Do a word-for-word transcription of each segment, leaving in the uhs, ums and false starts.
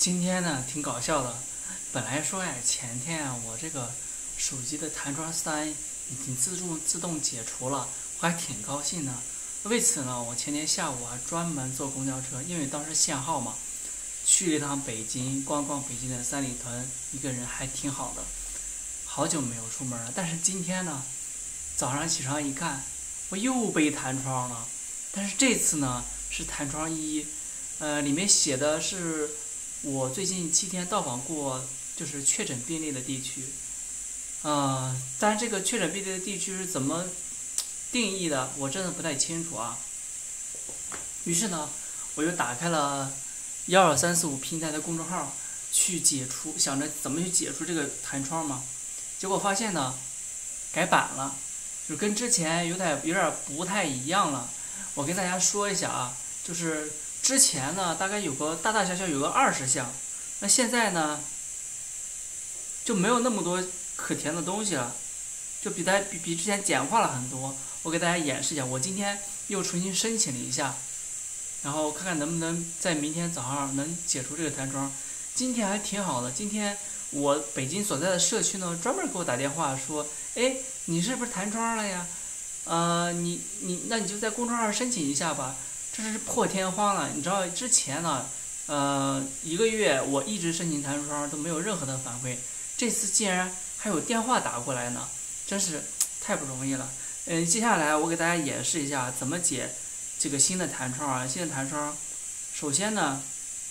今天呢挺搞笑的，本来说呀，前天啊我这个手机的弹窗三已经自动自动解除了，我还挺高兴的。为此呢，我前天下午啊专门坐公交车，因为当时限号嘛，去了一趟北京，逛逛北京的三里屯，一个人还挺好的。好久没有出门了，但是今天呢，早上起床一看，我又被弹窗了。但是这次呢是弹窗一，呃，里面写的是我最近七天到访过就是确诊病例的地区，呃，但这个确诊病例的地区是怎么定义的，我真的不太清楚啊。于是呢，我又打开了幺二三四五平台的公众号去解除，想着怎么去解除这个弹窗嘛。结果发现呢，改版了，就跟之前有点有点不太一样了。我跟大家说一下啊，就是之前呢大概有个大大小小有个二十项，那现在呢就没有那么多可填的东西了，就比它比比之前简化了很多。我给大家演示一下，我今天又重新申请了一下，然后看看能不能在明天早上能解除这个弹窗。今天还挺好的，今天我北京所在的社区呢专门给我打电话说，哎，你是不是弹窗了呀？呃，你你那你就在公众号上申请一下吧。这是破天荒了，你知道之前呢，呃，一个月我一直申请弹窗都没有任何的反馈，这次竟然还有电话打过来呢，真是太不容易了。嗯，接下来我给大家演示一下怎么解这个新的弹窗啊。新的弹窗，首先呢，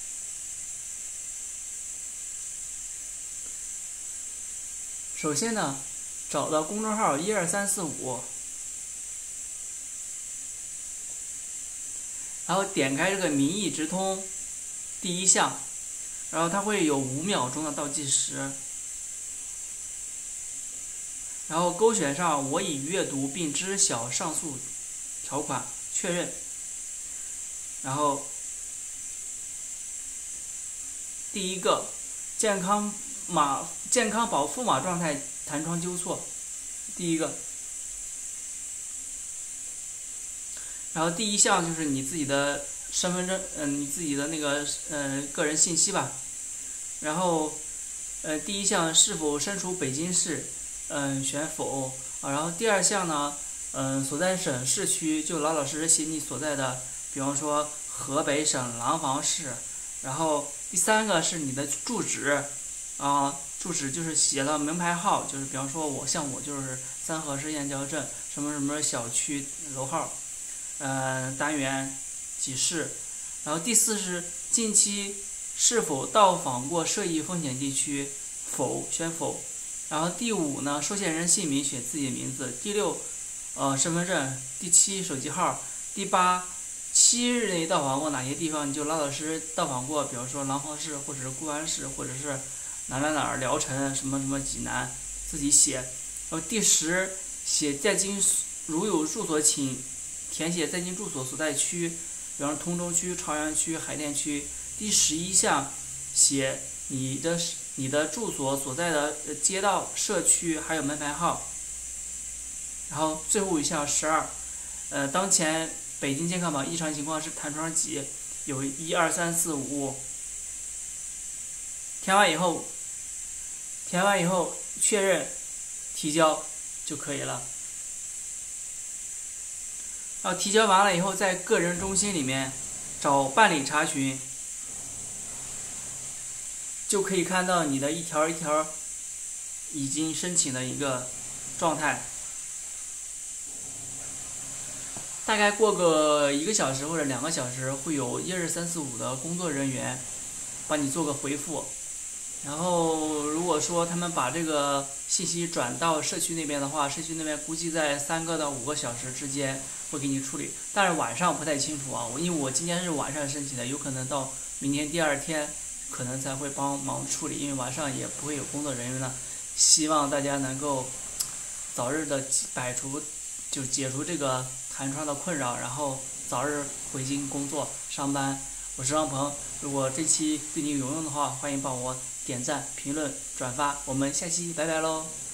首先呢，找到公众号一二三四五。然后点开这个民意直通第一项，然后它会有五秒钟的倒计时，然后勾选上我已阅读并知晓上述条款，确认，然后第一个健康码健康宝赋码状态弹窗纠错，第一个。然后第一项就是你自己的身份证，嗯、呃，你自己的那个呃个人信息吧。然后，呃，第一项是否身处北京市，嗯、呃，选否啊。然后第二项呢，嗯、呃，所在省市区就老老实实写你所在的，比方说河北省廊坊市。然后第三个是你的住址，啊，住址就是写了门牌号，就是比方说我像我就是三河市燕郊镇什么什么小区楼号。呃，单元几室，然后第四是近期是否到访过涉疫风险地区，否选否，然后第五呢，受限人姓名选自己的名字，第六，呃，身份证，第七手机号，第八，七日内到访过哪些地方，你就老老实实到访过，比如说廊坊市或者是固安市或者是哪哪哪儿聊城什么什么济南，自己写，然后第十写在京如有住所请。填写在京住所所在区，比方说通州区、朝阳区、海淀区。第十一项写你的你的住所所在的街道、社区还有门牌号。然后最后一项十二，呃，当前北京健康宝异常情况是弹窗几？有一二三四五。填完以后，填完以后确认提交就可以了。然后提交完了以后，在个人中心里面找办理查询，就可以看到你的一条一条已经申请的一个状态。大概过个一个小时或者两个小时，会有一二三四五的工作人员帮你做个回复。然后如果说他们把这个信息转到社区那边的话，社区那边估计在三个到五个小时之间会给你处理，但是晚上不太清楚啊，我因为我今天是晚上申请的，有可能到明天第二天可能才会帮忙处理，因为晚上也不会有工作人员呢。希望大家能够早日的摆除就解除这个弹窗的困扰，然后早日回京工作上班。我是张鹏，如果这期对你有用的话，欢迎帮我点赞、评论、转发，我们下期拜拜喽。